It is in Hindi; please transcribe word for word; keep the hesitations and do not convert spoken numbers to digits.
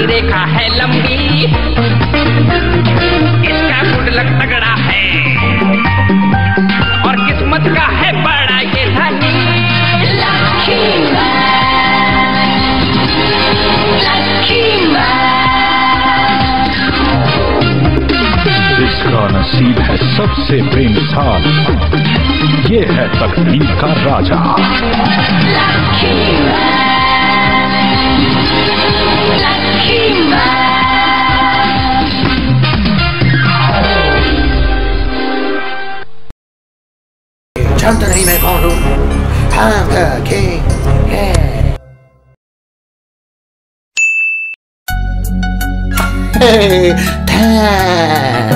की रेखा है लंबी, इसका गुड लक तगड़ा है और किस्मत का है बड़ा ये धनी। इसका नसीब है सबसे बेमिसाल, ये है तकदीर का राजा। जानता नहीं मैं कौन हूँ? I'm the king. Hey, time.